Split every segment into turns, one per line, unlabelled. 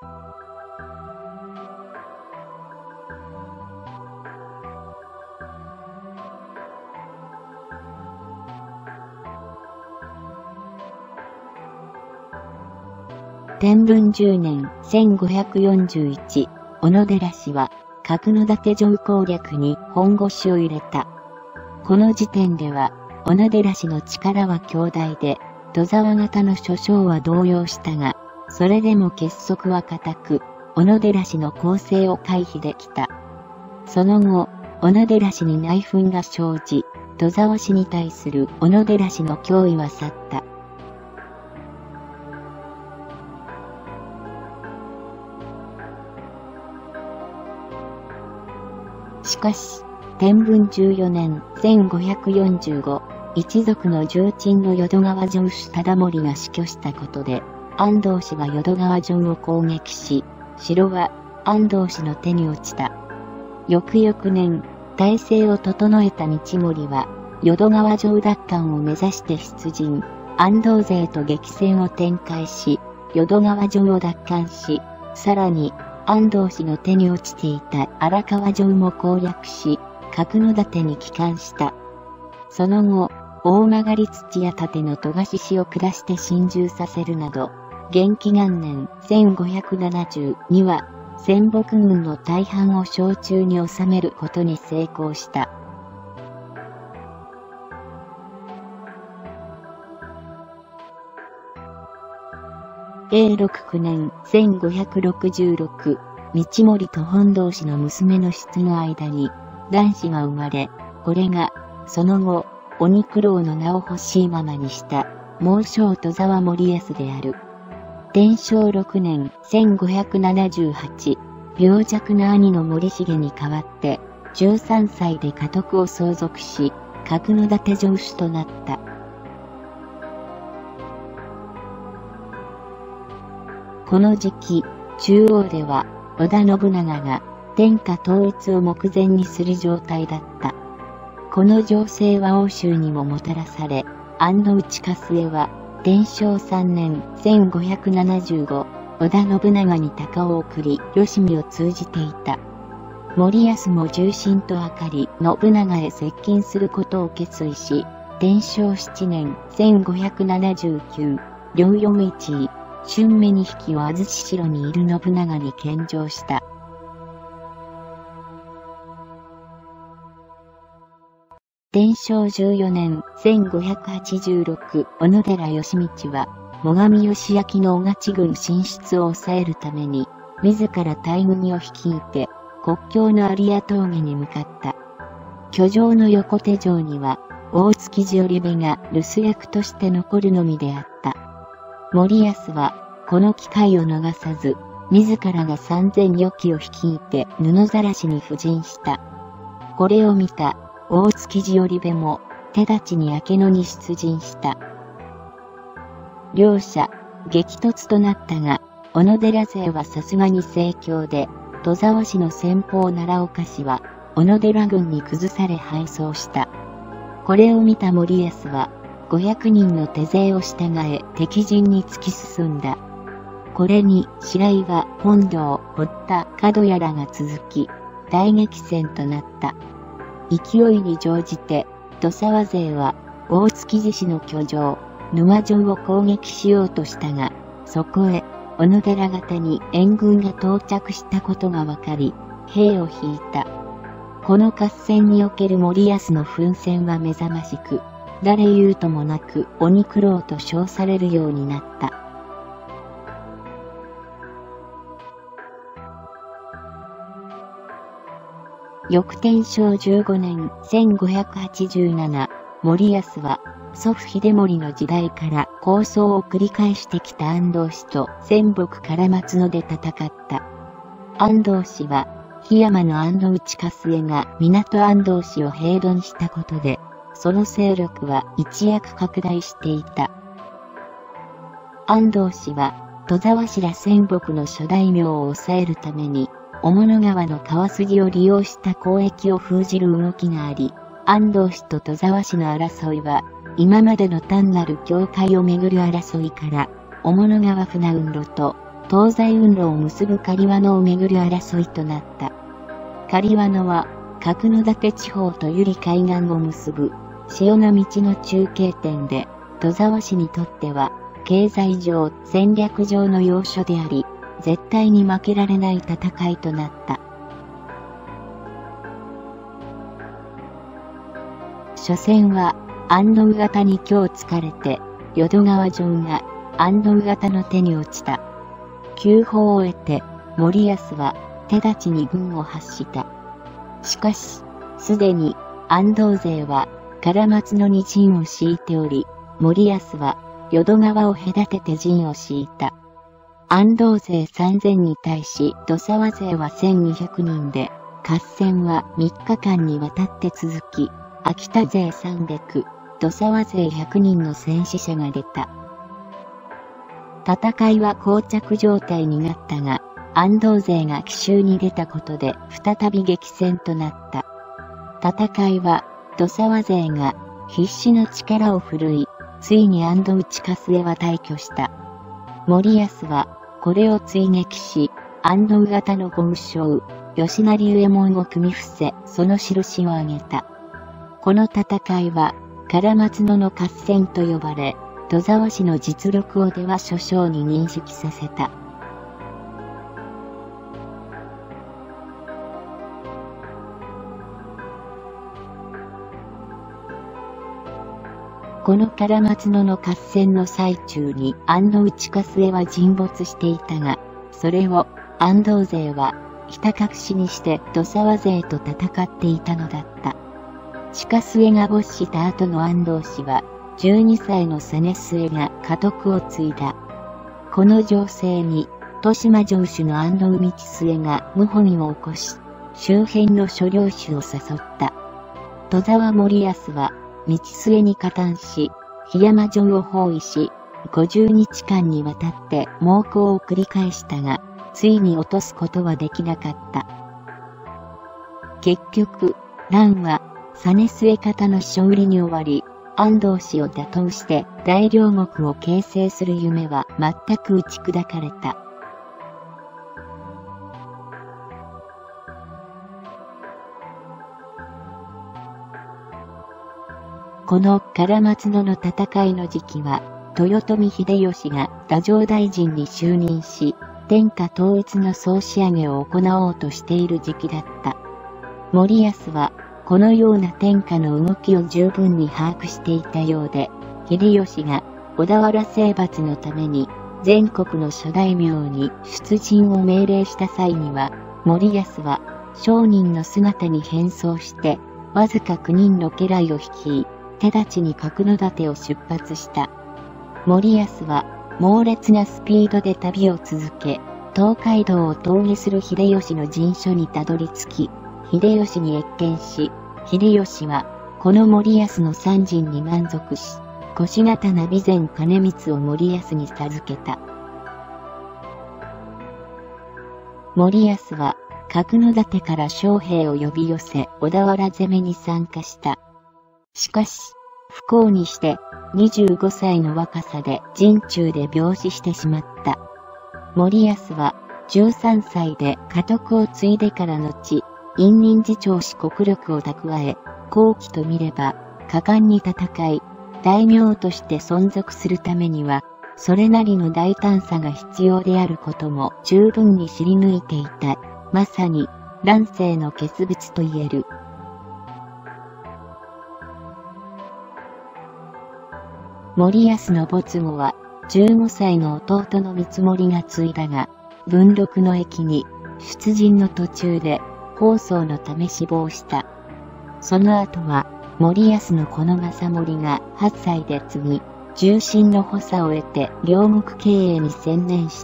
天文10年1541、小野寺氏は、角館城攻略に本腰を入れた。この時点では、小野寺氏の力は強大で、戸沢方の諸将は動揺したが、それでも結束は固く、小野寺氏の攻勢を回避できた。その後、小野寺氏に内紛が生じ、戸沢氏に対する小野寺氏の脅威は去った。しかし、天文14年1545、一族の重鎮の淀川城主忠盛が死去したことで、安藤氏が淀川城を攻撃し、城は安藤氏の手に落ちた。翌々年、体制を整えた道盛は、淀川城奪還を目指して出陣、安藤勢と激戦を展開し、淀川城を奪還し、さらに、安藤氏の手に落ちていた荒川城も攻略し、角館に帰還した。その後、大曲土屋立の戸賀志氏を下して侵入させるなど、元亀元年1570には、戦北軍の大半を掌中に収めることに成功した。永禄9年1566、道盛と本堂氏の娘の質の間に男子が生まれ、これがその後鬼九郎の名を欲しいままにした猛将戸沢盛康である。天正6年1578、病弱な兄の森重に代わって13歳で家督を相続し、角館城主となった。この時期、中央では織田信長が天下統一を目前にする状態だった。この情勢は欧州にももたらされ、安内春日は天正3年1575、織田信長に鷹を送り、吉見を通じていた。森保も重臣とあかり信長へ接近することを決意し、天正7年1579、両読一位、春目2匹を安土城にいる信長に献上した。天正14年1586、小野寺義道は、最上義明の小勝軍進出を抑えるために、自ら大軍を率いて、国境の有谷峠に向かった。居城の横手城には、大築地織部が留守役として残るのみであった。森保は、この機会を逃さず、自らが3000余騎を率いて布晒に布陣した。これを見た大築地織部も手立ちに明野に出陣した。両者、激突となったが、小野寺勢はさすがに盛況で、戸沢氏の先鋒奈良岡氏は、小野寺軍に崩され敗走した。これを見た森保は、500人の手勢を従え敵陣に突き進んだ。これに白岩、本堂、堀田、角谷らが続き、大激戦となった。勢いに乗じて、土沢勢は大築地氏の居城、沼城を攻撃しようとしたが、そこへ小野寺方に援軍が到着したことが分かり、兵を引いた。この合戦における森保の奮戦は目覚ましく、誰言うともなく鬼九郎と称されるようになった。翌天正15年1587、森保は祖父秀盛の時代から抗争を繰り返してきた安藤氏と仙北唐松野で戦った。安藤氏は檜山の安内春日が港安藤氏を平凡したことで、その勢力は一躍拡大していた。安藤氏は戸沢氏ら仙北の諸大名を抑えるために、雄物川の川筋を利用した交易を封じる動きがあり、安藤氏と戸沢氏の争いは、今までの単なる境界をめぐる争いから、雄物川船運路と東西運路を結ぶ狩輪野をめぐる争いとなった。狩輪野は、角館地方と由利海岸を結ぶ、潮の道の中継点で、戸沢市にとっては、経済上、戦略上の要所であり、絶対に負けられない戦いとなった。初戦は、安藤方に今日疲れて、淀川城が安藤方の手に落ちた。急報を得て、森保は直ちに軍を発した。しかし、すでに安藤勢は唐松野に陣を敷いており、森保は淀川を隔てて陣を敷いた。安藤勢3000に対し土沢勢は1200人で、合戦は3日間にわたって続き、秋田勢300、土沢勢100人の戦死者が出た。戦いは膠着状態になったが、安藤勢が奇襲に出たことで再び激戦となった。戦いは土沢勢が必死の力を振るい、ついに安藤近末は退去した。森保はこれを追撃し、安藤方の豪将、吉成右衛門を組み伏せ、その印を挙げた。この戦いは唐松野の合戦と呼ばれ、戸沢市の実力を出羽諸将に認識させた。この唐松野の合戦の最中に安藤近末は沈没していたが、それを安藤勢はひた隠しにして土沢勢と戦っていたのだった。近末が没した後の安藤氏は、12歳の実末が家督を継いだ。この情勢に、豊島城主の安藤道末が謀反を起こし、周辺の諸領主を誘った。戸沢森保は、道末に加担し、檜山城を包囲し、50日間にわたって猛攻を繰り返したが、ついに落とすことはできなかった。結局、乱は、実末方の勝利に終わり、安藤氏を打倒して大領国を形成する夢は全く打ち砕かれた。この唐松野の戦いの時期は、豊臣秀吉が太政大臣に就任し、天下統一の総仕上げを行おうとしている時期だった。森保は、このような天下の動きを十分に把握していたようで、秀吉が小田原征伐のために全国の諸大名に出陣を命令した際には、森保は商人の姿に変装して、わずか9人の家来を率い、直ちに角館を出発した。森保は猛烈なスピードで旅を続け、東海道を峠する秀吉の陣所にたどり着き、秀吉に謁見し、秀吉はこの森保の参陣に満足し、越刀備前兼光を森保に授けた。森保は角館から将兵を呼び寄せ小田原攻めに参加した。しかし、不幸にして25歳の若さで陣中で病死してしまった。森保は13歳で家督を継いでから後、隠忍自重し国力を蓄え、後期と見れば果敢に戦い、大名として存続するためには、それなりの大胆さが必要であることも十分に知り抜いていた。まさに乱世の傑物と言える。森保の没後は15歳の弟の光盛が継いだが、文禄の役に出陣の途中で放送のため死亡した。その後は森保の子の正盛が8歳で継ぎ、重臣の補佐を得て領国経営に専念した。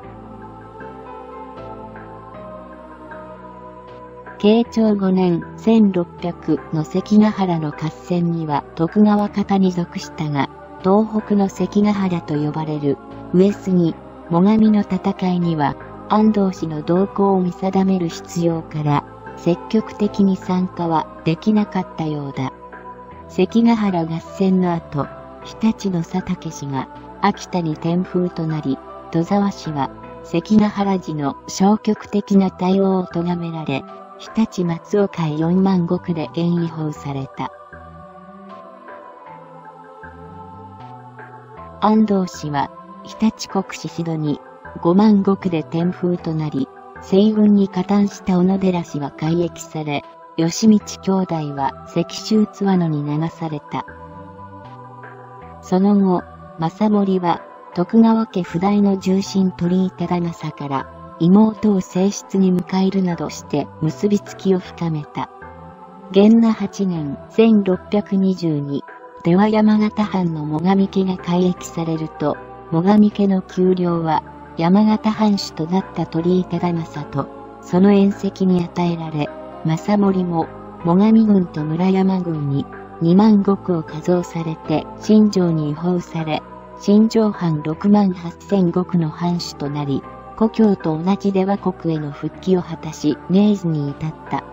慶長5年1600の関ヶ原の合戦には徳川方に属したが、東北の関ヶ原と呼ばれる上杉、最上の戦いには安藤氏の動向を見定める必要から積極的に参加はできなかったようだ。関ヶ原合戦の後、日立の佐竹氏が秋田に転封となり、戸沢氏は関ヶ原時の消極的な対応を咎められ、日立松岡へ4万石で現違法された。安藤氏は、日立国司シドに5万石で転封となり、西軍に加担した小野寺氏は改易され、義道兄弟は石州津和野に流された。その後、政盛は徳川家不代の重臣鳥居忠政から妹を正室に迎えるなどして結びつきを深めた。元和8年1622では山形藩の最上家が改易されると、最上家の給料は山形藩主となった鳥居忠政とその縁戚に与えられ、政盛も最上郡と村山郡に2万石を加増されて新庄に移封され、新庄藩6万8000石の藩主となり、故郷と同じ出羽国への復帰を果たし、明治に至った。